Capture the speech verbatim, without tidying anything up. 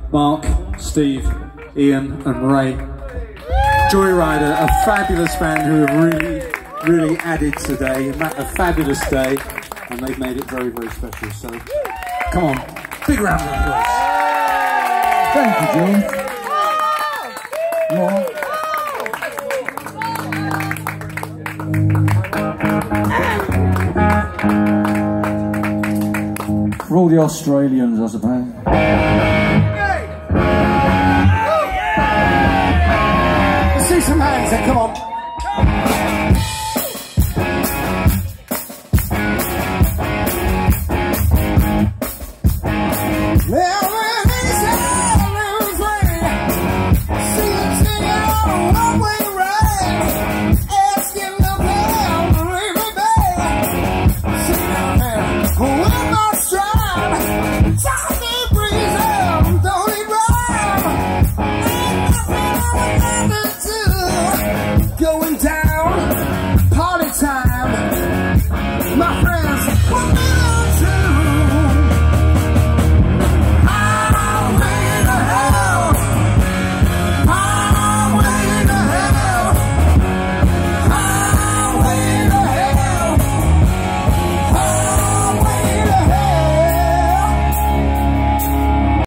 Mark, Steve, Ian and Ray. Joyrider, a fabulous band who have really, really added today. A fabulous day, and they've made it very, very special. So, come on, big round of applause. Thank you, Jim. More. For all the Australians, I suppose. Let's see some hands then, come on.